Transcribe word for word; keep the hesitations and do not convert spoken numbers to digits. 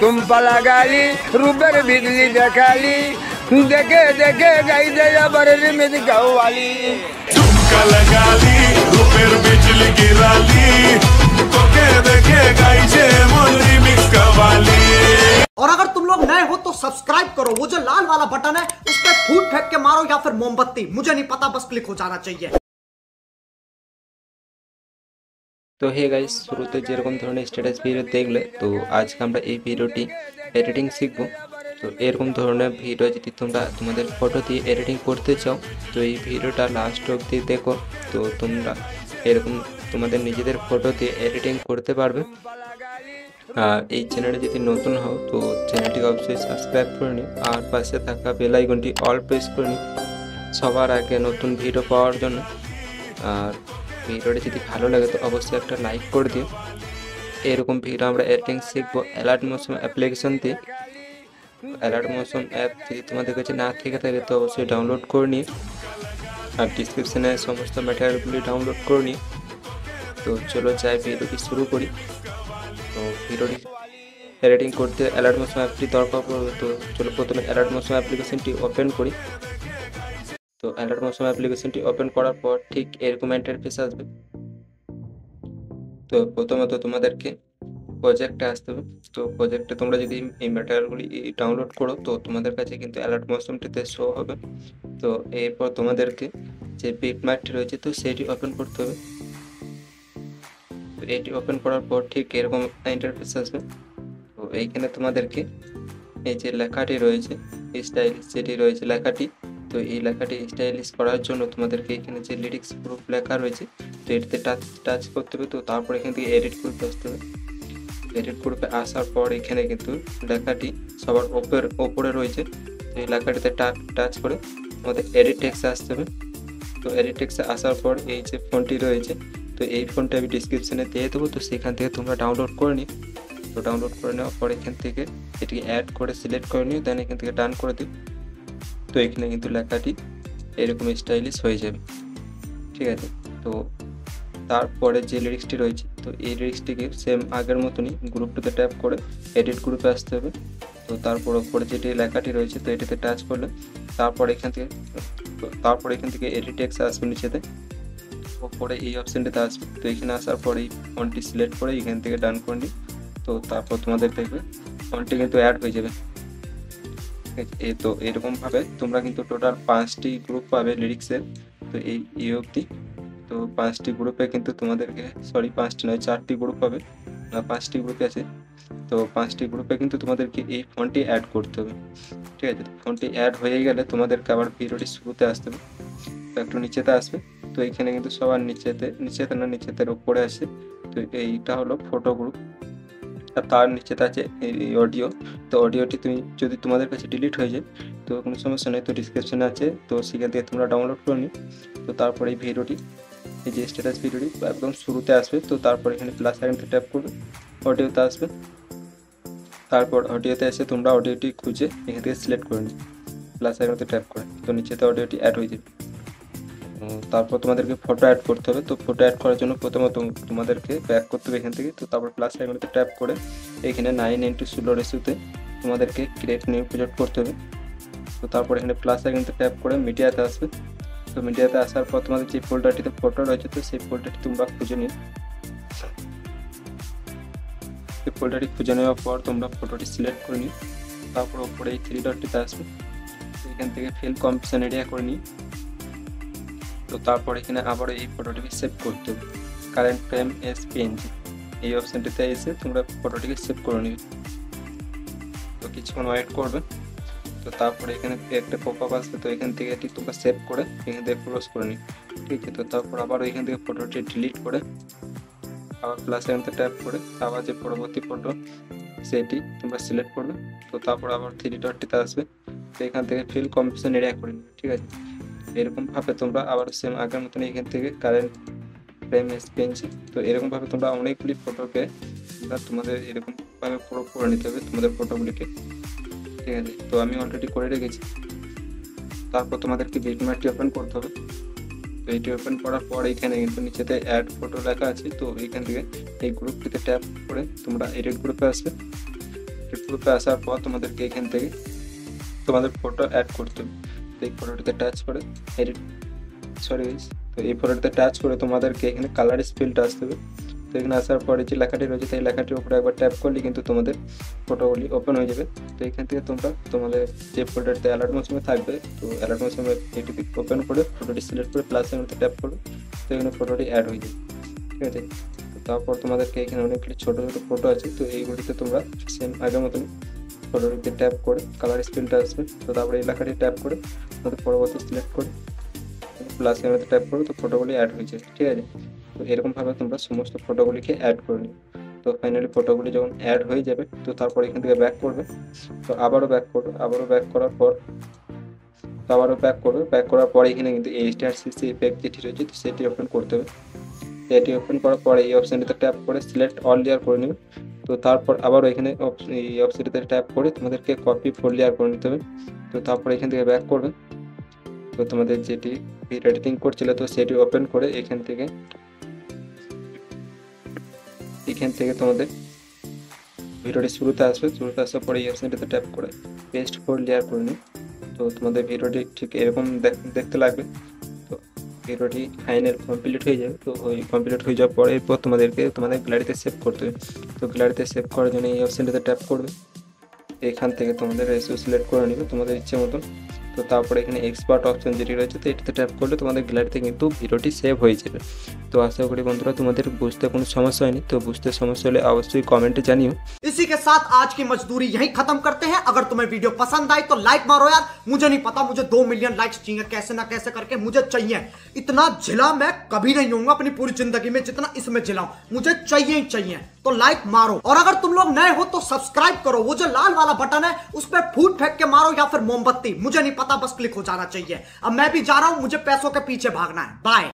तुम पला गाली रूबर बिजली देखाली देखे देखे गई दे बररी में गाँव वाली झुमका लगा ली रूबर बिजली गिराली देखे देखे गई जे मोरी मिक्का वाली। और अगर तुम लोग नए हो तो सब्सक्राइब करो, वो जो लाल वाला बटन है उस पर फूट फेंक के मारो या फिर मोमबत्ती, मुझे नहीं पता, बस क्लिक हो जाना चाहिए। तो हे गाइस शुरूते जेरकम धरनेर स्टैटास भिडियो देखले तो आज के আমরা এই ভিডিওটি এডিটিং শিখব। তো এরকম ধরনের ভিডিও যদি তোমরা তোমাদের ফটো দিয়ে এডিটিং করতে চাও তো এই ভিডিওটা লাস্ট অবধি দেখো, তো তোমরা এরকম তোমাদের নিজেদের ফটো দিয়ে এডিটিং করতে পারবে। আর এই চ্যানেলে যদি নতুন হও তো চ্যানেলটিকে অবশ্যই সাবস্ক্রাইব করে নিও আর পাশে থাকা বেল আইকনটি অল প্রেস করে নিও সবার আগে নতুন ভিডিও পাওয়ার জন্য। আর ভিডিওটি যদি ভালো লাগে তো অবশ্যই একটা লাইক করে দিও। এরকম ভিডিও আমরা এডিটিং শিখবো অ্যালার্ট মোশন অ্যাপ্লিকেশন দিয়ে। অ্যালার্ট মোশন অ্যাপ যদি তোমাদের কাছে না থেকে থাকে তো অবশ্যই ডাউনলোড করে নিও আর ডিসক্রিপশনে সমস্ত ম্যাটেরিয়ালগুলি ডাউনলোড করে নিও। তো চলো যাই ভিডিওটি শুরু করি। তো ভিডিওটি এডিটিং করতে অ্যালার্ট মোশন অ্যাপটি দরকার পড়বে। তো চলো প্রথমে অ্যালার্ট মোশন অ্যাপ্লিকেশনটি ওপেন করি। তো অ্যালার্ট মোশন অ্যাপ্লিকেশনটি ওপেন করার পর ঠিক এরকম ইন্টারফেস আসবে। তো প্রথমত তোমাদেরকে প্রজেক্টে আসতে হবে। তো প্রজেক্টে তোমরা যদি এই ম্যাটেরিয়ালগুলি ডাউনলোড করো তো তোমাদের কাছে কিন্তু অ্যালার্ট মোশনটিতে শো হবে। তো এরপর তোমাদেরকে যে বিটম্যাপটি রয়েছে তো সেটি ওপেন করতে হবে। তো এটি ওপেন করার পর ঠিক এরকম ইন্টারফেস আসবে। তো এইখানে তোমাদেরকে এই যে লেখাটি রয়েছে স্টাইলিশ যেটি রয়েছে লেখাটি, তো এই লেখাটি স্টাইলিশ করার জন্য তোমাদেরকে এখানে যে লিরিক্স গ্রুপ লেখা রয়েছে তো এটিতে টাচ টাচ করতে হবে। তো তারপর এখান থেকে এডিট গ্রুপে আসতে হবে। এডিট গ্রুপে আসার পর এখানে কিন্তু লেখাটি সবার ওপর ওপরে রয়েছে, তো এই লেখাটিতে টাচ করে আমাদের এডিট টেক্সটে আসতে হবে। তো এডিট টেক্সটে আসার পর এই যে ফোনটি রয়েছে তো এই ফোনটা আমি ডিসক্রিপশনে দিয়ে দেবো, তো সেখান থেকে তোমরা ডাউনলোড করে নিও। তো ডাউনলোড করে নেওয়ার পর এখান থেকে এটিকে অ্যাড করে সিলেক্ট করে নিও, দেন এখান থেকে ডান করে দিও। তো এখানে কিন্তু লেখাটি এরকম স্টাইলিশ হয়ে যাবে, ঠিক আছে। তো তারপরে যে লিরিক্সটি রয়েছে তো এই লিরিক্সটিকে সেম আগের মতনই গ্রুপটিতে ট্যাপ করে এডিট গ্রুপে আসতে হবে। তো তারপর ওপরে যেটি লেখাটি রয়েছে তো এটিতে টাচ করলে তারপর এখান থেকে তারপর এখান থেকে এডিট টেক্সট আসবে নিচেতে, ওপরে এই অপশানটিতে আসবে। তো এখানে আসার পরে এই ফন্টটি সিলেক্ট করে এখান থেকে ডান করে নিই। তো তারপর তোমাদের দেখবে ফন্টটি কিন্তু অ্যাড হয়ে যাবে। এই তো এরকমভাবে তোমরা কিন্তু টোটাল পাঁচটি গ্রুপ পাবে লিরিক্সের। তো এই এই অবধি তো পাঁচটি গ্রুপে কিন্তু তোমাদেরকে সরি পাঁচটি নয় চারটি গ্রুপ পাবে, না পাঁচটি গ্রুপে আছে। তো পাঁচটি গ্রুপে কিন্তু তোমাদেরকে এই ফন্টটি অ্যাড করতে হবে, ঠিক আছে। ফন্টটি অ্যাড হয়ে গেলে তোমাদেরকে আবার ভিডিওটি শুরুতে আসতে হবে। তো একটু নিচেতে আসবে। তো এইখানে কিন্তু সবার নিচেতে নিচেতে না নিচেতে ওপরে আসে। তো এইটা হলো ফটো গ্রুপ আর তার নিচেতে আছে এই অডিও। তো অডিওটি তুমি যদি তোমাদের কাছে ডিলিট হয়ে যায় তো কোনো সমস্যা নেই, তো ডিসক্রিপশনে আছে, তো সেখান থেকে তোমরা ডাউনলোড করে নিও। তো তারপরে এই ভিডিওটি এই যে স্ট্যাটাস ভিডিওটি একদম শুরুতে আসবে। তো তারপর এখানে প্লাস আইকনটা ট্যাপ করবে, অডিওতে আসবে। তারপর অডিওতে এসে তোমরা অডিওটি খুঁজে এখান থেকে সিলেক্ট করে নিও প্লাস আইকনতে ট্যাপ করে, তো নিচেতে অডিওটি অ্যাড হয়ে যাবে। তারপর তোমাদেরকে ফটো অ্যাড করতে হবে। তো ফটো অ্যাড করার জন্য প্রথমত তোমাদেরকে ব্যাক করতে হবে এখান থেকে। তো তারপর প্লাস আইকনতে ট্যাপ করে এখানে নাইন ইন্টু ষোলো রেসিওতে তোমাদেরকে ক্রিয়েট নিউ প্রজেক্ট করতে হবে। তো তারপর এখানে প্লাস আইকনতে ট্যাপ করে মিডিয়াতে আসবে। তো মিডিয়াতে আসার পর তোমাদের যে ফোল্ডারটিতে ফটো রয়েছে তো সেই ফোল্ডারটি তোমরা খুঁজে নিও। সেই ফোল্ডারটি খুঁজে নেওয়ার পর তোমরা ফটোটি সিলেক্ট করে নিও। তারপর ওপরে এই থ্রি ডটটিতে আসবে, তো এখান থেকে ফিল কম্পোজিশন এরিয়া করে নিই। তো তারপর এখানে আবার এই ফটোটিকে সেভ করতে হবে, কারেন্ট ফ্রেম এস পিএনজি এই অপশানটিতে এসে তোমরা ফটোটিকে সেভ করে নিবে। তো কিছুক্ষণ ওয়েট করবে। তো তারপরে এখানে একটা পপআপ আসবে, তো এখান থেকে এটি তোমরা সেভ করে এখান থেকে ক্লোজ করে নিই, ঠিক আছে। তো তারপর আবার এখান থেকে ফটোটি ডিলিট করে আবার প্লাস আইকনতে ট্যাপ করে আবার যে পরবর্তী ফটো সেটি তোমরা সিলেক্ট করবে। তো তারপর আবার থ্রি ডটটিতে আসবে, তো এখান থেকে ফিল কম্পোজিশন এরিয়া করে নিবে, ঠিক আছে। এরকমভাবে তোমরা আবার সেম আগের মতন এখান থেকে কারেন্ট ফ্রেম এস পিএনজি তো এরকমভাবে তোমরা অনেকগুলি ফটোকে তোমাদের এরকমভাবে পুরো করে নিতে হবে তোমাদের ফটোগুলিকে, ঠিক আছে। তো আমি অলরেডি করে রেখেছি। তারপর তোমাদেরকে বিটম্যাপটি ওপেন করতে হবে। তো এটি ওপেন করার পর এখানে কিন্তু নিচেতে অ্যাড ফটো লেখা আছে, তো এখান থেকে এই গ্রুপটিতে ট্যাপ করে তোমরা এডিট গ্রুপে আসবে। গ্রুপে আসার পর তোমাদেরকে এখান থেকে তোমাদের ফটো অ্যাড করতে হবে। তো এই ফটোটিতে টাচ করে এডিট সরি তো এই ফটোটিতে টাচ করে তোমাদেরকে এখানে কালার স্পেলটা আসতে হবে। তো এখানে আসার পরে যে লেখাটি রয়েছে সেই লেখাটির উপরে একবার ট্যাপ করলে কিন্তু তোমাদের ফটোগুলি ওপেন হয়ে যাবে। তো এখান থেকে তোমরা তোমাদের যে ফোল্ডারতে অ্যালার্ট মোশনে থাকবে তো অ্যালার্ট মোশনে এটি ওপেন করে ফটোটি সিলেক্ট করে প্লাসের মধ্যে ট্যাপ করো, তো এখানে ফটোটি অ্যাড হয়ে যাবে। ঠিক আছে, তো তারপর তোমাদেরকে এখানে অনেকগুলি ছোটো ছোটো ফটো আছে, তো এইগুলিতে তোমরা সেম আগের মতন ফটোটিতে ট্যাপ করে কালার স্পেলটা আসবে। তো তারপরে এই লেখাটি ট্যাপ করে তোমাদের পরবর্তী সিলেক্ট করে প্লাসের মধ্যে ট্যাপ করো, তো ফটোগুলি অ্যাড হয়ে যাবে। ঠিক আছে, তো এরকমভাবে তোমরা সমস্ত ফটোগুলিকে অ্যাড করে নিও। তো ফাইনালি ফটোগুলি যখন অ্যাড হয়ে যাবে তো তারপর এখান থেকে ব্যাক করবে, তো আবারও ব্যাক করবে, আবারও ব্যাক করার পর তো আবারও ব্যাক করবে, ব্যাক করার পরে এখানে কিন্তু এইচডিআরসিসি ইফেক্ট যেটি রয়েছে তো সেটি ওপেন করতে হবে। এটি ওপেন করার পরে এই অপশানটিতে ট্যাপ করে সিলেক্ট অল লেয়ার করে নেবে। তো তারপর আবারও এখানে এই অপশানটিতে ট্যাপ করে তোমাদেরকে কপি ফোর লেয়ার করে নিতে হবে। তো তারপর এখান থেকে ব্যাক করবে, তো তোমাদের যেটি ভিডিও এডিটিং করছিল তো সেটি ওপেন করে এখান থেকে এখান থেকে তোমাদের ভিডিওটি শুরুতে আসবে, শুরুতে আসার পরে এই অপশানটিতে ট্যাপ করে পেস্ট ফোর লেয়ার করে নিই। তো তোমাদের ভিডিওটি ঠিক এরকম দেখতে লাগবে। তো ভিডিওটি ফাইনাল কমপ্লিট হয়ে যাবে। তো ওই কমপ্লিট হয়ে যাওয়ার পরে এরপর তোমাদেরকে তোমাদের গ্যালারিতে সেভ করতে হবে। তো গ্যালারিতে সেভ করার জন্য এই অপশানটিতে ট্যাপ করবে, এখান থেকে তোমাদের রেশিও সিলেক্ট করে নেবে তোমাদের ইচ্ছে মতন। তো তারপরে এখানে এক্সপার্ট অপশন যেটি রয়েছে তো এটিতে ট্যাপ করলে তোমাদের গ্যালারিতে কিন্তু ভিডিওটি সেভ হয়ে যাবে। তো আশা করি বন্ধুরা তোমাদের বুঝতে কোনো সমস্যা হয়নি। তো বুঝতে সমস্যা হলে অবশ্যই কमेंटे জানিও। इसी के साथ आज की मजदूरी यहीं खत्म करते हैं। अगर तुम्हें वीडियो पसंद आई तो लाइक मारो यार, मुझे नहीं पता, मुझे दो मिलियन लाइक्स चाहिए, कैसे ना कैसे करके मुझे चाहिए। इतना झिला मैं कभी नहीं होऊंगा अपनी पूरी जिंदगी में जितना इसमें झिलाऊं, मुझे चाहिए ही चाहिए। तो लाइक मारो, और अगर तुम लोग नए हो तो सब्सक्राइब करो, वो जो लाल वाला बटन है उस पर फूट फेंक के मारो या फिर मोमबत्ती, मुझे नहीं पता, बस क्लिक हो जाना चाहिए। अब मैं भी जा रहा हूं, मुझे पैसों के पीछे भागना है। बाय।